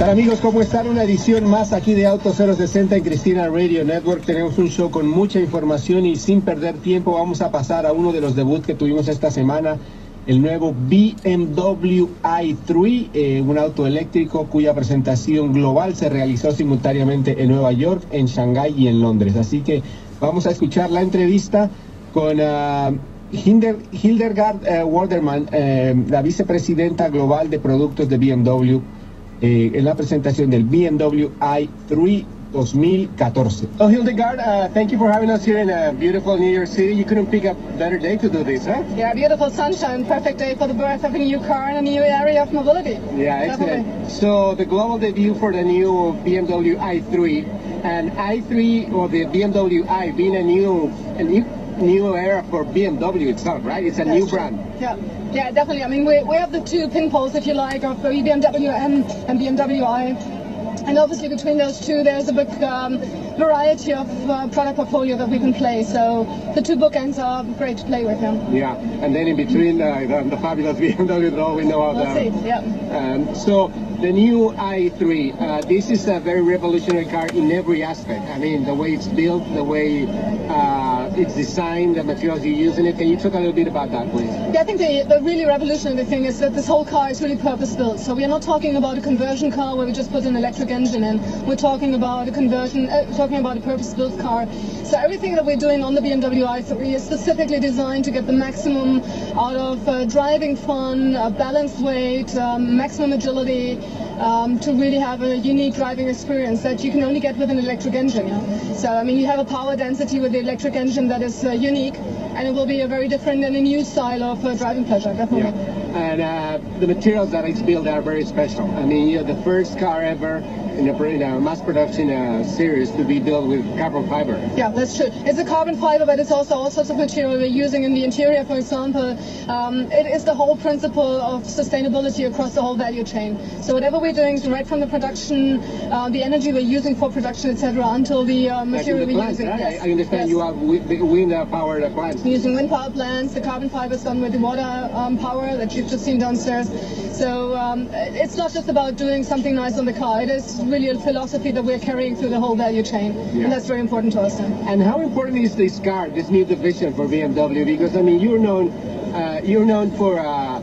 Hola amigos, ¿cómo están? Una edición más aquí de Auto 060 en Cristina Radio Network. Tenemos un show con mucha información y sin perder tiempo vamos a pasar a uno de los debuts que tuvimos esta semana, el nuevo BMW i3, un auto eléctrico cuya presentación global se realizó simultáneamente en Nueva York, en Shanghái y en Londres. Así que vamos a escuchar la entrevista con Hildegard Walderman, la vicepresidenta global de productos de BMW, en la presentación del BMW i3 2014. Well, Hildegard, thank you for having us here in beautiful New York City. You couldn't pick a better day to do this, huh? Yeah, beautiful sunshine, perfect day for the birth of a new car and a new area of mobility. Yeah, excellent. Definitely. So the global debut for the new BMW i3, and i3, or the BMW i, being a new era for BMW itself, right? It's a new brand. Yeah, definitely. I mean, we have the two pin poles, if you like, of BMW M and BMW i. And obviously between those two, there's a big variety of product portfolio that we can play. So the two bookends are great to play with. Yeah, and then in between the fabulous BMW that all we know of. We'll see, yeah. So the new i3, this is a very revolutionary car in every aspect. I mean, the way it's built, the way it's designed, the materials you use in it. Can you talk a little bit about that, please? Yeah, I think the really revolutionary thing is that this whole car is really purpose-built. So we are not talking about a conversion car where we just put an electric engine in. We're talking about a conversion, talking about a purpose-built car. So everything that we're doing on the BMW i3 is specifically designed to get the maximum out of driving fun, balanced weight, maximum agility, to really have a unique driving experience that you can only get with an electric engine. So, I mean, you have a power density with the electric engine that is unique, and it will be a very different and a new style of driving pleasure, definitely. Yeah. And the materials that it's built are very special. I mean, you're the first car ever in a mass production series to be built with carbon fiber. Yeah, that's true. It's a carbon fiber, but it's also all sorts of material we're using in the interior, for example. It is the whole principle of sustainability across the whole value chain. So whatever we're doing, right from the production, the energy we're using for production, etc., until the material we're using. Right? Yes. I understand you have wind-powered plants. We're using wind power plants. The carbon fiber is done with the water power that you've just seen downstairs. So it's not just about doing something nice on the car. It is really a philosophy that we're carrying through the whole value chain, and that's very important to us. And how important is this car, this new division for BMW? Because I mean, you're known for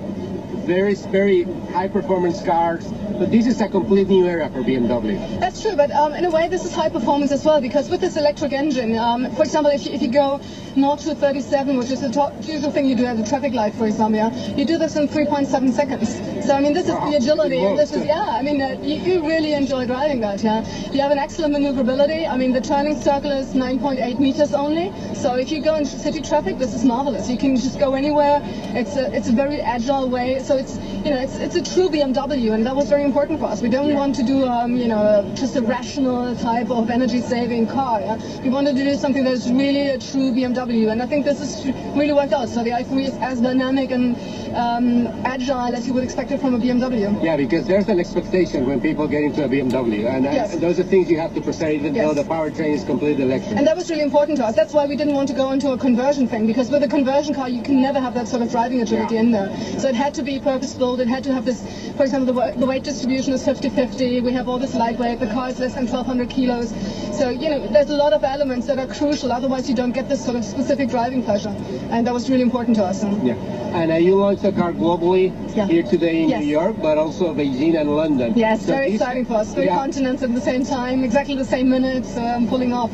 very high-performance cars. But this is a complete new era for BMW. That's true, but in a way this is high performance as well, because with this electric engine, for example, if you go 0 to 37, which is the usual thing you do at a traffic light, for example, you do this in 3.7 seconds. So I mean, this is the agility, and this is, I mean, you really enjoy driving that, You have an excellent maneuverability. I mean, the turning circle is 9.8 meters only, so if you go in city traffic, this is marvelous. You can just go anywhere. It's a very agile way, so it's a true BMW, and that was very important for us. We don't want to do, just a rational type of energy-saving car. We wanted to do something that's really a true BMW, and I think this has really worked out. So the i3 is as dynamic and agile as you would expect it from a BMW. Yeah, because there's an expectation when people get into a BMW, and those are things you have to present, even though the powertrain is completely electric. And that was really important to us. That's why we didn't want to go into a conversion thing, because with a conversion car, you can never have that sort of driving agility in there. So it had to be purpose-built. It had to have this, for example, the weight distribution is 50-50. We have all this lightweight. The car is less than 1,200 kilos. So, there's a lot of elements that are crucial. Otherwise, you don't get this sort of specific driving pleasure. And that was really important to us. Yeah. And you launched the car globally here today in New York, but also Beijing and London. Yes, so very exciting for us. 3 continents at the same time, exactly the same minutes, pulling off.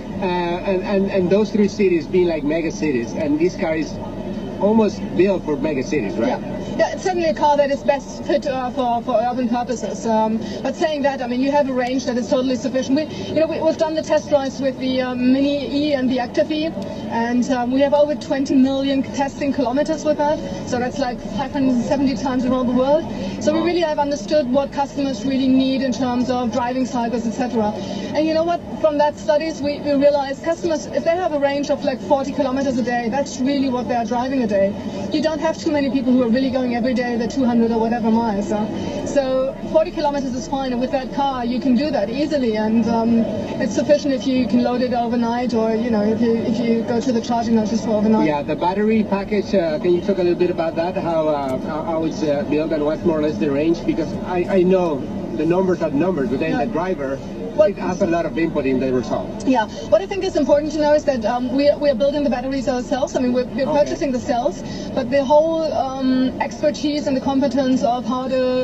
And those 3 cities being like mega cities, and this car is almost built for mega cities, right? Yeah, it's certainly a car that is best fit for urban purposes. But saying that, I mean, you have a range that is totally sufficient. We've done the test drives with the Mini E and the Active E, and we have over 20 million testing kilometers with that. So that's like 570 times around the world. So we really have understood what customers really need in terms of driving cycles, etc. And you know what? From that studies, we realized customers, if they have a range of like 40 kilometers a day, that's really what they are driving a day. You don't have too many people who are really going every day the 200 or whatever miles. So 40 kilometers is fine, and with that car you can do that easily, and it's sufficient if you can load it overnight, or if you go to the charging notches for overnight. Yeah, the battery package, can you talk a little bit about that, how it's built and what's more or less the range? Because I know the numbers are numbers, but then the driver, it has a lot of input in the result. Yeah, what I think is important to know is that we are building the batteries ourselves. I mean, we're purchasing the cells, but the whole expertise and the competence of how to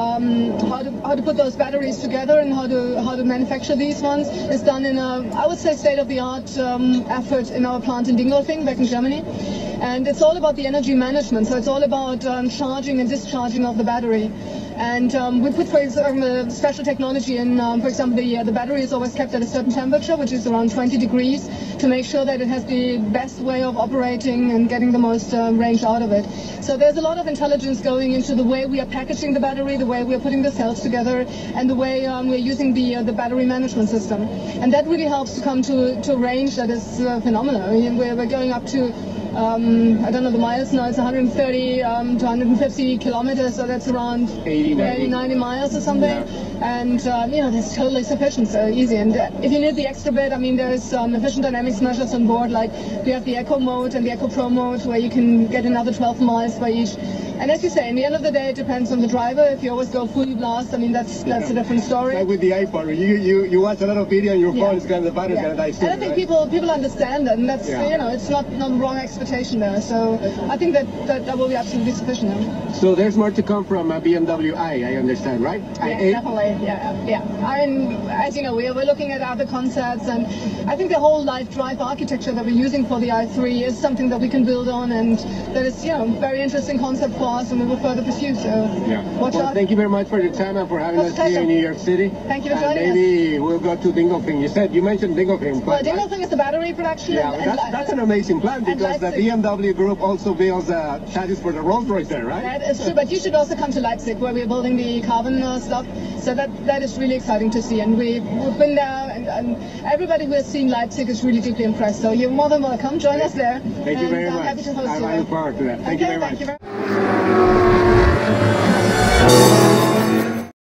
put those batteries together and how to manufacture these ones is done in a, I would say, state-of-the-art effort in our plant in Dingolfing, back in Germany. And it's all about the energy management, so it's all about charging and discharging of the battery. And we put, for example, special technology in, for example, the battery is always kept at a certain temperature, which is around 20 degrees, to make sure that it has the best way of operating and getting the most range out of it. So there's a lot of intelligence going into the way we are packaging the battery, the way we are putting the cells together, and the way we're using the battery management system. And that really helps to come to a range that is phenomenal. I mean, we're going up to I don't know the miles now, it's 130 to 150 kilometers, so that's around 80, 90 miles or something. Yeah. And you know, that's totally sufficient, so easy. And if you need the extra bit, I mean, there's efficient dynamics measures on board, like we have the Eco mode and the Eco Pro mode, where you can get another 12 miles by each. And as you say, in the end of the day, it depends on the driver. If you always go fully blast, I mean, that's a different story. Like with the iPhone, you watch a lot of video on your phone, it's going to, the battery's going to die soon. And I think people understand that, and that's, you know, it's not wrong expectation there. So I think that will be absolutely sufficient. So there's more to come from BMW I understand, right? Yeah, definitely, yeah. I mean, as you know, we're looking at other concepts, and I think the whole life drive architecture that we're using for the i3 is something that we can build on, and that is, you know, very interesting concept for us, and we will further pursue. So watch out. Thank you very much for your time and for having us here in New York City. Thank you for joining us. Maybe we'll go to Dingolfing. You mentioned Dingolfing. Well, Dingolfing is the battery production. Yeah, that's an amazing plan, because the BMW group also builds chassis for the Rolls-Royce there, right? That is true, but you should also come to Leipzig, where we're building the carbon stuff. So that is really exciting to see, and we've been there, and everybody who has seen Leipzig is really deeply impressed. So you're more than welcome. Join us there. Thank you very much. Happy to host you. I look forward to that. Thank you very much. Thank you very much.